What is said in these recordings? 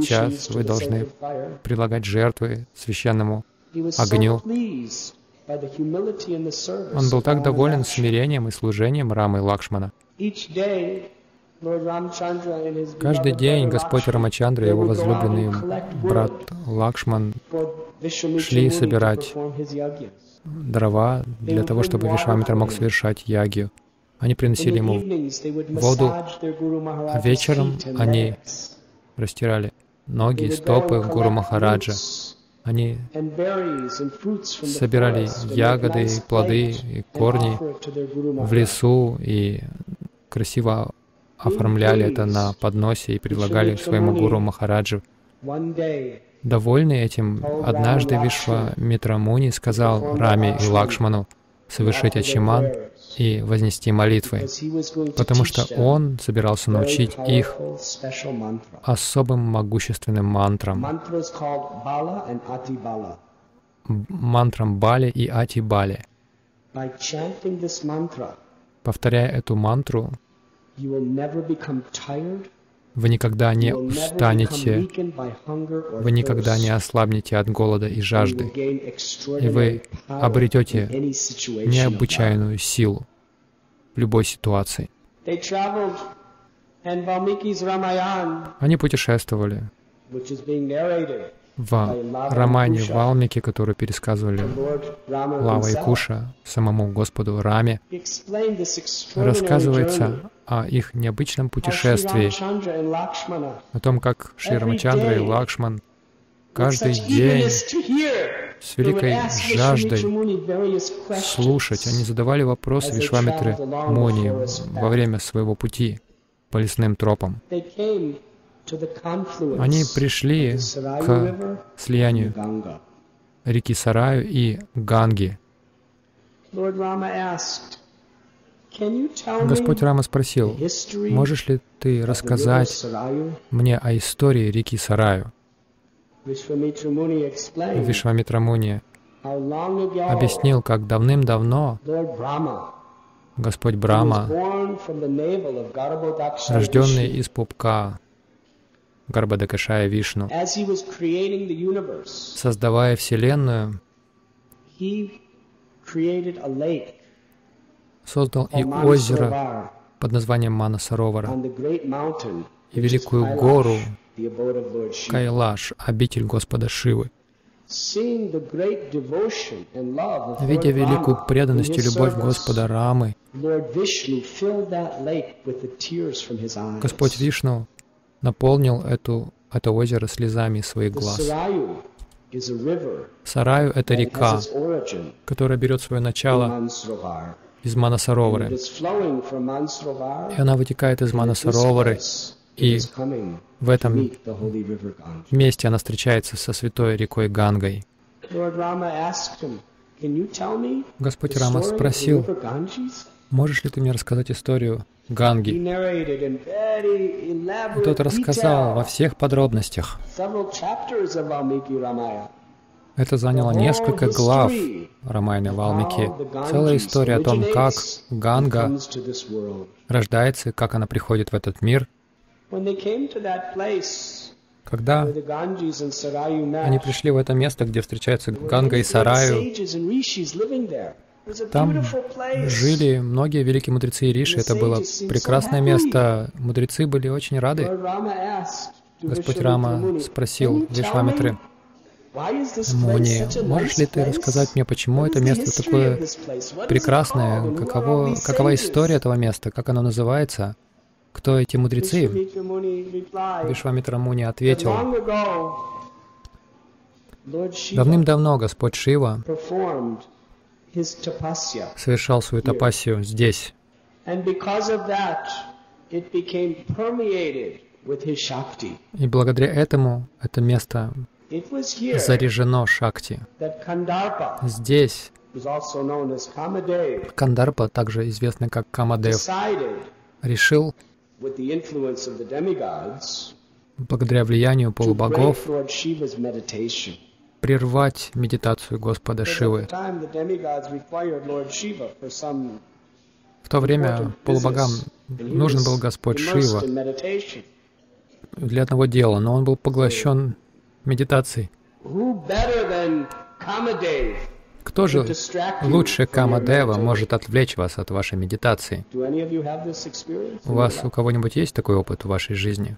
сейчас вы должны прилагать жертвы священному огню. Он был так доволен смирением и служением Рамы и Лакшмана. Каждый день Господь Рамачандра и его возлюбленный брат Лакшман шли собирать дрова для того, чтобы Вишвамитра мог совершать ягью. Они приносили ему воду, а вечером они растирали ноги и стопы Гуру Махараджа. Они собирали ягоды, плоды и корни в лесу и красиво оформляли это на подносе и предлагали своему Гуру Махараджу. Довольный этим, однажды Вишвамитра Муни сказал Раме и Лакшману совершить ачиман и вознести молитвы, потому что он собирался научить их особым могущественным мантрам, мантрам Бали и Ати-Бали. Повторяя эту мантру, вы никогда не устанете, вы никогда не ослабнете от голода и жажды, и вы обретете необычайную силу в любой ситуации. Они путешествовали в Рамайне Валмики, которую пересказывали Лава и Куша самому Господу Раме. Рассказывается о их необычном путешествии, о том, как Шри Рамачандра и Лакшман каждый день с великой жаждой слушать, они задавали вопросы Вишвамитре Муни во время своего пути по лесным тропам. Они пришли к слиянию реки Сараю и Ганги. Господь Рама спросил, можешь ли ты рассказать мне о истории реки Сараю? Вишвамитра Муни объяснил, как давным-давно Господь Брахма, рожденный из пупка Гарбхадакашая Вишну, создавая Вселенную, создал и озеро под названием Манасаровара, и великую гору Кайлаш, обитель Господа Шивы. Видя великую преданность и любовь Господа Рамы, Господь Вишну наполнил это озеро слезами из своих глаз. Сараю — это река, которая берет свое начало из Манасаровары. И она вытекает из Манасаровары, и в этом месте она встречается со святой рекой Гангой. Господь Рама спросил, можешь ли ты мне рассказать историю Ганги? И тот рассказал во всех подробностях. Это заняло несколько глав Рамайны Валмики. Целая история о том, как Ганга рождается, как она приходит в этот мир. Когда они пришли в это место, где встречаются Ганга и Сараю, там жили многие великие мудрецы и риши. Это было прекрасное место. Мудрецы были очень рады. Господь Рама спросил Вишвамитры Муни, можешь ли ты рассказать мне, почему это место такое прекрасное? Какова история этого места? Как оно называется? Кто эти мудрецы? Вишвамитра Муни ответил, давным-давно Господь Шива совершал свою тапассию здесь. И благодаря этому это место заряжено Шакти. Здесь Кандарпа, также известный как Камадев, решил, благодаря влиянию полубогов, прервать медитацию Господа Шивы. В то время полубогам нужен был Господь Шива. для одного дела, но он был поглощен медитацией. Кто же лучше Камадева может отвлечь вас от вашей медитации? У вас у кого-нибудь есть такой опыт в вашей жизни?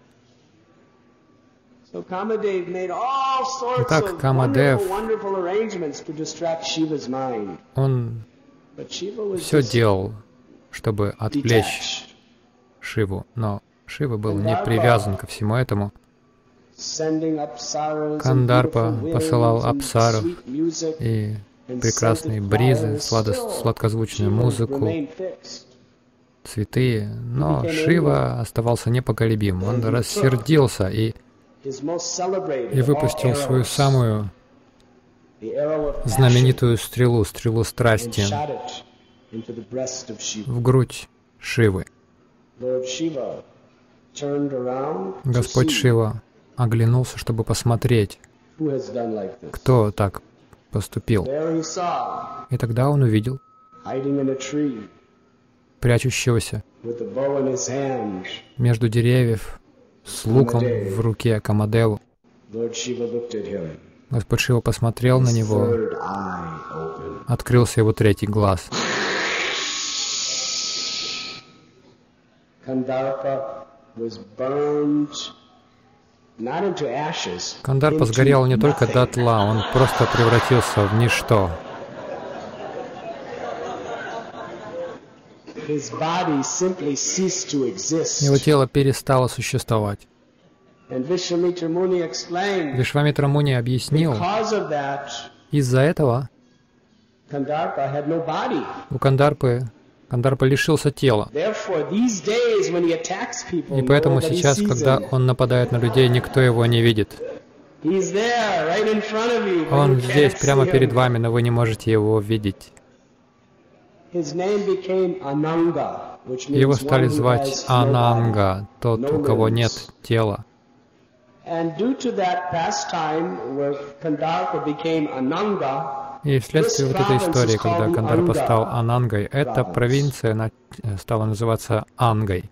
Итак, Камадев, он все делал, чтобы отвлечь Шиву, но Шива был не привязан ко всему этому. Кандарпа посылал апсаров и прекрасные бризы, сладкозвучную музыку, цветы, но Шива оставался непоколебим. Он рассердился и выпустил свою самую знаменитую стрелу, стрелу страсти, в грудь Шивы. Господь Шива оглянулся, чтобы посмотреть, кто так поступил. И тогда он увидел прячущегося между деревьев с луком в руке Камадеву. Господь Шива посмотрел на него, открылся его третий глаз. Кандарпа сгорел не только дотла, он просто превратился в ничто. Его тело перестало существовать. Вишвамитра Муни объяснил, из-за этого у Кандарпа лишился тела. И поэтому сейчас, когда он нападает на людей, никто его не видит. Он здесь, прямо перед вами, но вы не можете его видеть. Его стали звать Ананга, тот, у кого нет тела. И вследствие вот этой истории, когда Кандарпа стал Анангой, эта провинция стала называться Ангой.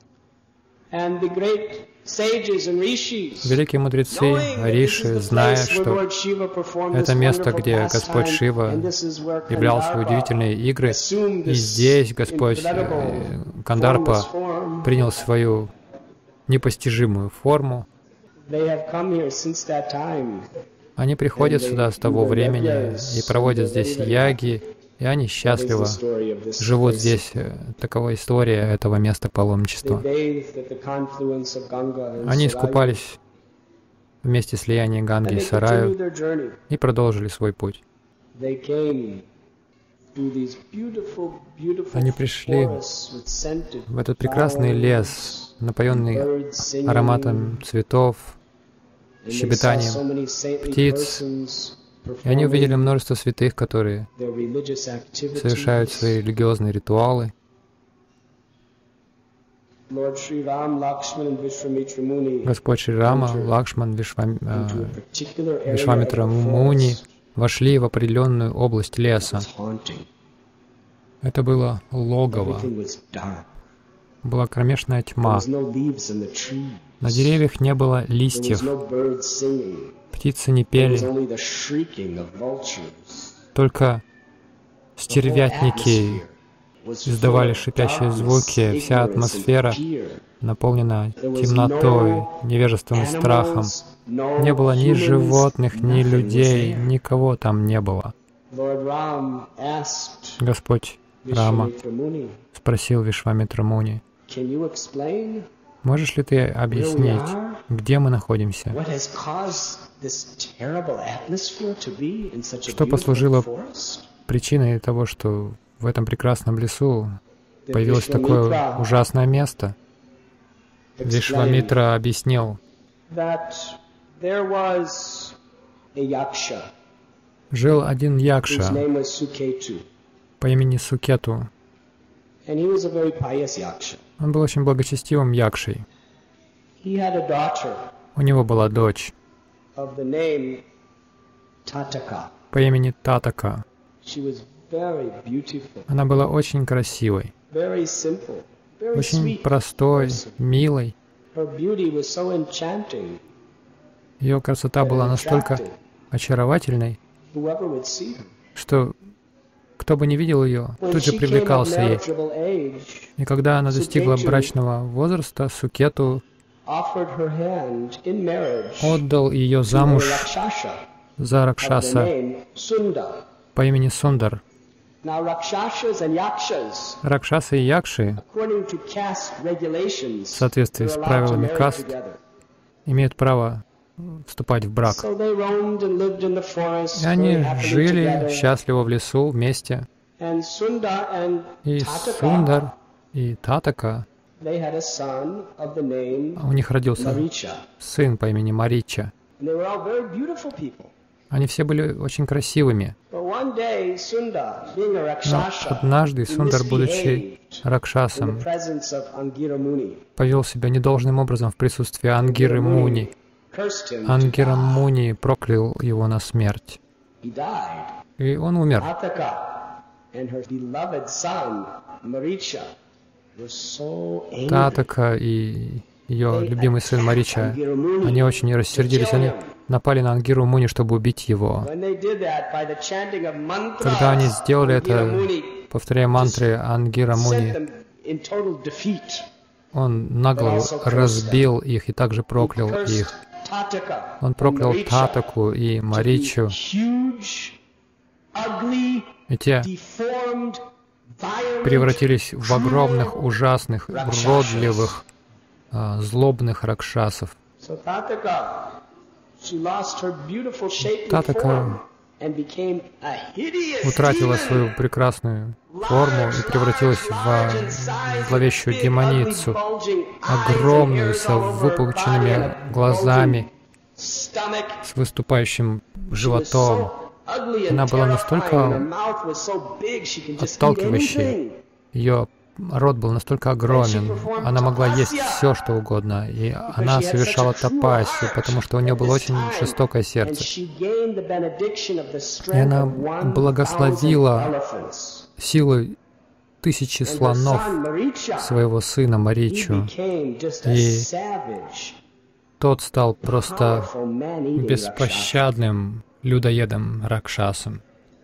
Великие мудрецы, риши, зная, что это место, где Господь Шива являл свои удивительные игры, и здесь Господь Кандарпа принял свою непостижимую форму. Они приходят сюда с того времени и проводят здесь яги, и они счастливо живут здесь. Такова история этого места паломничества. Они искупались в месте слияния Ганги и Сараю и продолжили свой путь. Они пришли в этот прекрасный лес, напоенный ароматом цветов, щебетанием птиц, и они увидели множество святых, которые совершают свои религиозные ритуалы. Господь Шри Рама, Лакшман, Вишвамитра Муни вошли в определенную область леса. Это было логово. Была кромешная тьма. На деревьях не было листьев. Птицы не пели. Только стервятники издавали шипящие звуки. Вся атмосфера наполнена темнотой, невежеством и страхом. Не было ни животных, ни людей, никого там не было. Господь Рама спросил Вишвамитра Муни: «Можешь ли ты объяснить, где мы находимся? Что послужило причиной того, что в этом прекрасном лесу появилось такое ужасное место?» Вишвамитра объяснил: жил один якша по имени Сукету. Он был очень благочестивым якшей. У него была дочь по имени Татака. Она была очень красивой, очень простой, милой. Ее красота была настолько очаровательной, что кто бы ни видел ее, тут же привлекался ей. И когда она достигла брачного возраста, Сукету отдал ее замуж за Ракшаса по имени Сундар. Ракшасы и Якши, в соответствии с правилами каст, имеют право вступать в брак. И они жили счастливо в лесу вместе. И Сундар и Татака, у них родился сын по имени Марича. Они все были очень красивыми. Но однажды Сундар, будучи Ракшасом, повел себя недолжным образом в присутствии Ангиры Муни. Ангира Муни проклял его на смерть. И он умер. Татака и ее любимый сын Марича, они очень рассердились. Они напали на Ангиру Муни, чтобы убить его. Когда они сделали это, повторяя мантры Ангира Муни, он нагло разбил их и также проклял их. Он проклял Татаку и Маричу. И те превратились в огромных, ужасных, уродливых, злобных ракшасов. Татака утратила свою прекрасную форму и превратилась в зловещую демоницу, огромную, с выпученными глазами, с выступающим животом. Она была настолько отталкивающей, ее рот был настолько огромен, она могла есть все, что угодно, и она совершала тапасию, потому что у нее было очень жестокое сердце. И она благословила силой 1000 слонов своего сына Маричу, и тот стал просто беспощадным людоедом Ракшасом.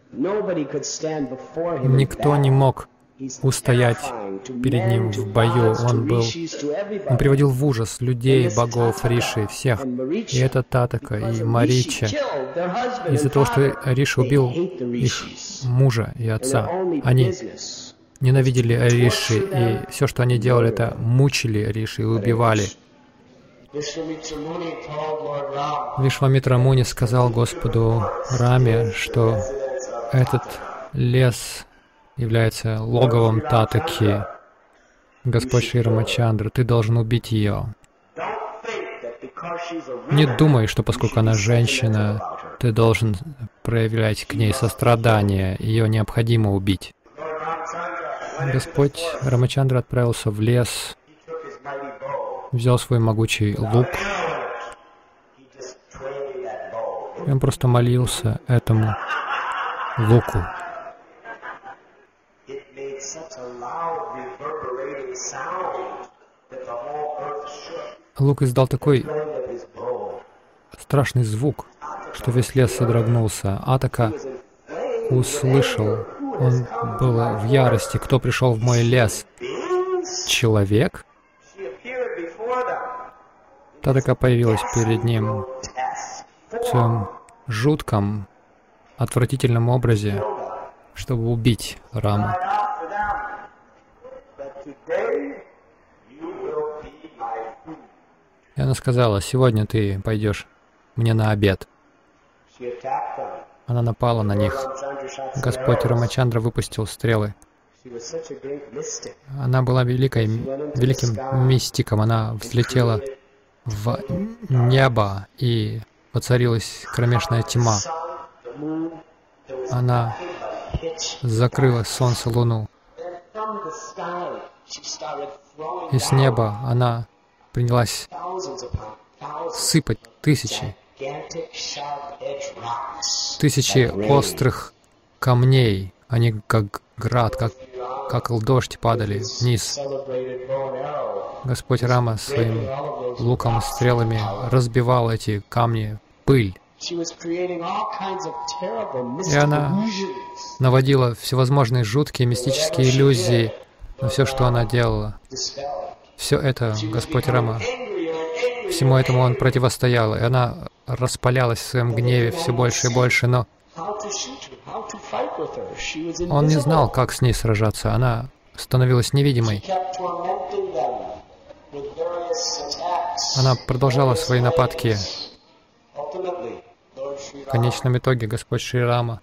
Никто не мог устоять перед ним в бою. Он приводил в ужас людей, богов, риши, всех. И это Татака и Марича. Из-за того, что Риша убил их мужа и отца, они ненавидели Риши, и все, что они делали, это мучили Риши и убивали. Вишвамитра Муни сказал Господу Раме, что этот лес является логовом Татаки. Господь Шри Рамачандра, ты должен убить ее. Не думай, что поскольку она женщина, ты должен проявлять к ней сострадание, ее необходимо убить. Господь Рамачандра отправился в лес, взял свой могучий лук, и он просто молился этому луку. Лук издал такой страшный звук, что весь лес содрогнулся. Атака услышал, он был в ярости. Кто пришел в мой лес? Человек? Татака появилась перед ним в своем жутком, отвратительном образе, чтобы убить Раму. И она сказала: сегодня ты пойдешь мне на обед. Она напала на них. Господь Рамачандра выпустил стрелы. Она была великим мистиком. Она взлетела в небо, и воцарилась кромешная тьма. Она закрыла солнце, луну. И с неба она принялась сыпать тысячи острых камней. Они как град, как как дождь, падали вниз. Господь Рама своим луком, стрелами разбивал эти камни, пыль. И она наводила всевозможные жуткие мистические иллюзии на все, что она делала. Все это Господь Рама, всему этому Он противостоял, и она распалялась в своем гневе все больше и больше, но Он не знал, как с ней сражаться. Она становилась невидимой. Она продолжала свои нападки. В конечном итоге Господь Шри Рама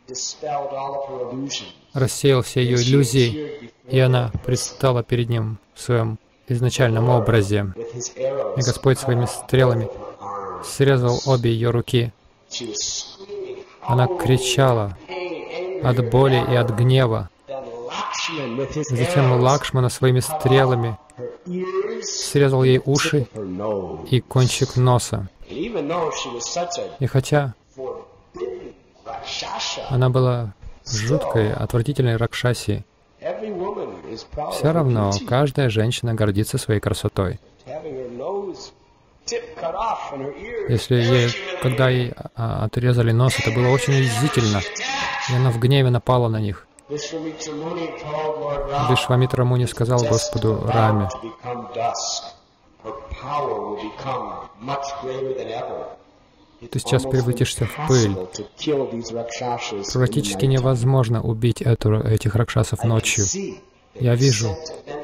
рассеял все ее иллюзии, и она предстала перед Ним в своем изначальном образе. И Господь своими стрелами срезал обе ее руки. Она кричала от боли и от гнева. Затем Лакшмана своими стрелами срезал ей уши и кончик носа. И хотя она была жуткой, отвратительной ракшаси, все равно каждая женщина гордится своей красотой. Если когда ей отрезали нос, это было очень унизительно, и она в гневе напала на них. Вишвамитра Муни сказал Господу Раме: «Ты сейчас превратишься в пыль. Практически невозможно убить этих ракшасов ночью. Я вижу,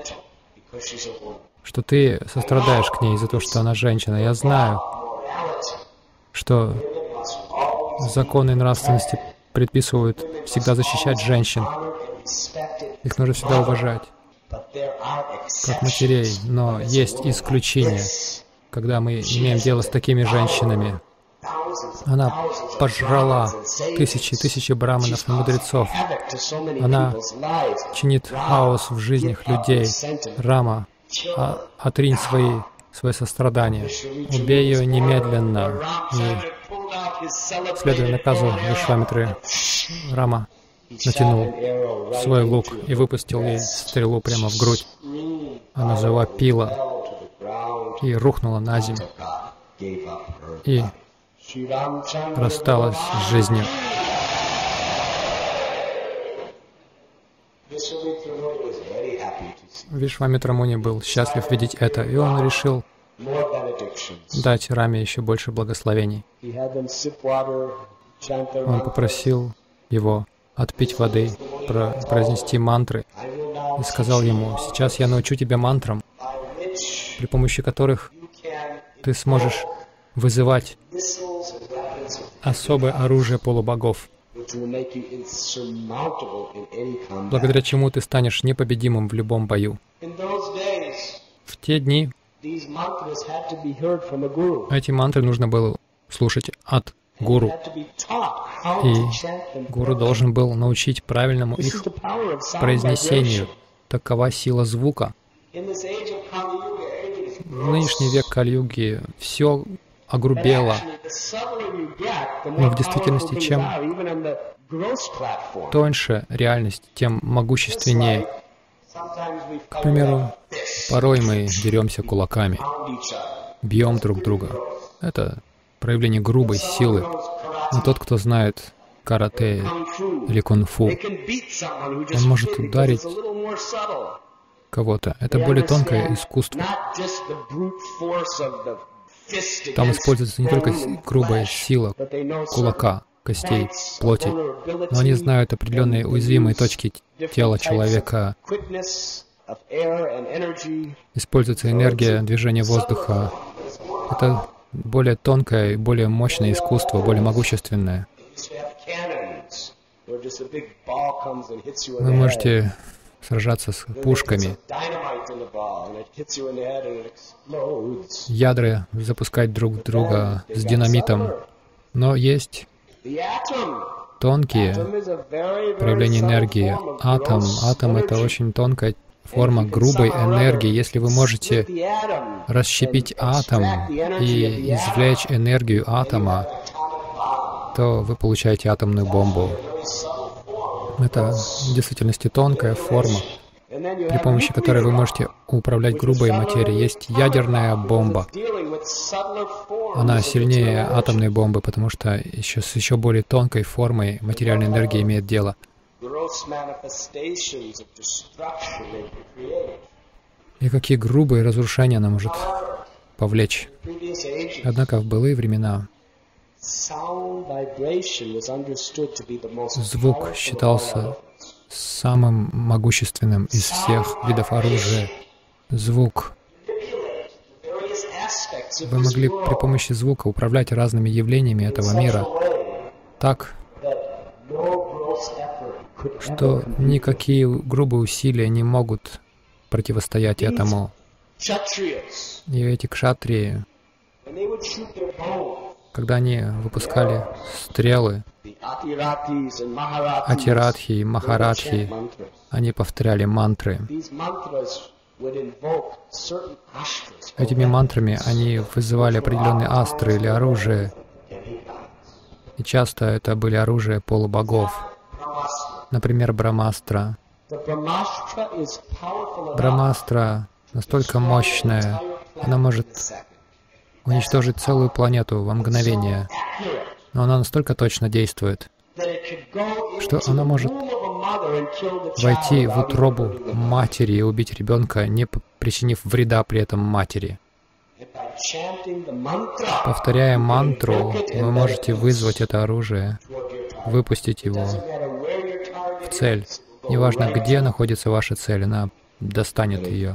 что ты сострадаешь к ней за то, что она женщина. Я знаю, что законы нравственности предписывают всегда защищать женщин. Их нужно всегда уважать, как матерей. Но есть исключения, когда мы имеем дело с такими женщинами. Она пожрала тысячи браманов и мудрецов. Она чинит хаос в жизнях людей. Рама, отринь свое сострадание. Убей ее немедленно. И, следуя наказу Вишвамитры, Рама натянул свой лук и выпустил ей стрелу прямо в грудь. Она завопила и рухнула на землю. И рассталась с жизнью. Вишвамитра Муни был счастлив видеть это, и он решил дать Раме еще больше благословений. Он попросил его отпить воды, произнести мантры, и сказал ему: «Сейчас я научу тебя мантрам, при помощи которых ты сможешь вызывать особое оружие полубогов, благодаря чему ты станешь непобедимым в любом бою». В те дни эти мантры нужно было слушать от гуру, и гуру должен был научить правильному их произнесению. Такова сила звука. В нынешний век Кали-юги все огрубело. Но в действительности, чем тоньше реальность, тем могущественнее. К примеру, порой мы деремся кулаками, бьем друг друга. Это проявление грубой силы. Но тот, кто знает карате или кунг-фу, он может ударить кого-то. Это более тонкое искусство. Там используется не только грубая сила кулака, костей, плоти, но они знают определенные уязвимые точки тела человека. Используется энергия, движение воздуха. Это более тонкое, более мощное искусство, более могущественное. Вы можете сражаться с пушками, ядра запускать друг друга с динамитом, но есть тонкие проявления энергии. Атом — это очень тонкая форма грубой энергии. Если вы можете расщепить атом и извлечь энергию атома, то вы получаете атомную бомбу. Это в действительности тонкая форма при помощи которой вы можете управлять грубой материей. Есть ядерная бомба. Она сильнее атомной бомбы, потому что с еще более тонкой формой материальной энергии имеет дело. И какие грубые разрушения она может повлечь. Однако в былые времена звук считался самым могущественным из всех видов оружия. Звук. Вы могли при помощи звука управлять разными явлениями этого мира так, что никакие грубые усилия не могут противостоять этому. И эти кшатрии, когда они выпускали стрелы, атирадхи и махарадхи, они повторяли мантры. Этими мантрами они вызывали определенные астры или оружие. И часто это были оружия полубогов. Например, Брамастра. Брамастра настолько мощная, она может уничтожить целую планету во мгновение. Но она настолько точно действует, что она может войти в утробу матери и убить ребенка, не причинив вреда при этом матери. Повторяя мантру, вы можете вызвать это оружие, выпустить его в цель. Неважно, где находится ваша цель, она достанет ее.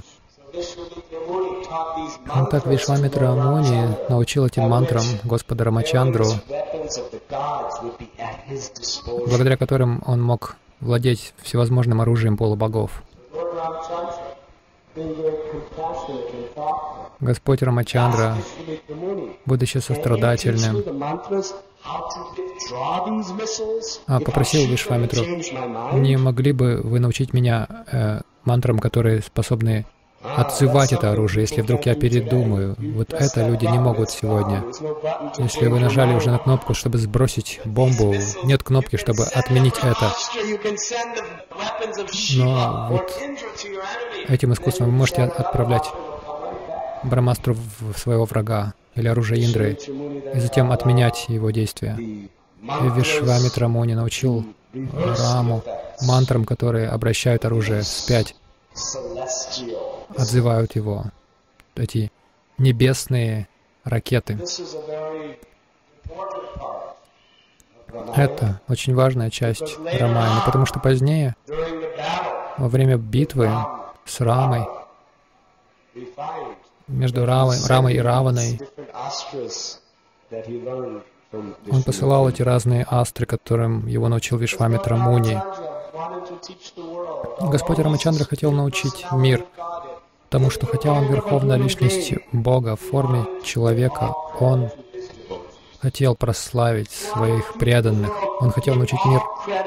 Так Вишвамитра Муни научил этим мантрам Господа Рамачандру, благодаря которым он мог владеть всевозможным оружием полубогов. Господь Рамачандра, будучи сострадательным, попросил Вишвамитру: не могли бы вы научить меня мантрам, которые способны отзывать это оружие, если вдруг я передумаю. Вот это люди не могут сегодня. Если вы нажали уже на кнопку, чтобы сбросить бомбу, нет кнопки, чтобы отменить это. Но вот этим искусством вы можете отправлять Брамастру в своего врага или оружие Индры, и затем отменять его действия. И Вишвамитра Муни научил Раму мантрам, которые обращают оружие вспять, отзывают его, эти небесные ракеты. Это очень важная часть Рамаяна, потому что позднее, во время битвы с Рамой, между Рамой и Раваной, он посылал эти разные астры, которым его научил Вишвамитра Муни. Господь Рамачандра хотел научить мир тому, что хотя он верховная личность Бога в форме человека, он хотел прославить своих преданных. Он хотел научить мир,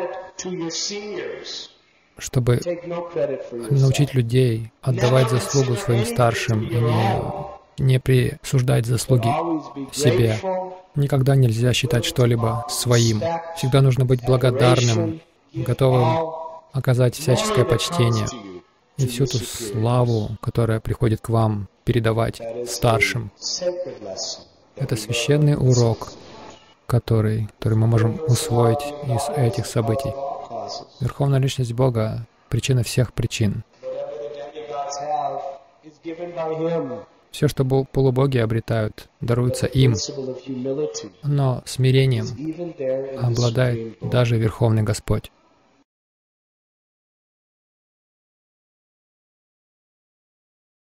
чтобы научить людей отдавать заслугу своим старшим и не присуждать заслуги себе. Никогда нельзя считать что-либо своим. Всегда нужно быть благодарным, готовым оказать всяческое почтение и всю ту славу, которая приходит к вам, передавать старшим. Это священный урок, который мы можем усвоить из этих событий. Верховная личность Бога — причина всех причин. Все, что полубоги обретают, даруется им, но смирением обладает даже Верховный Господь.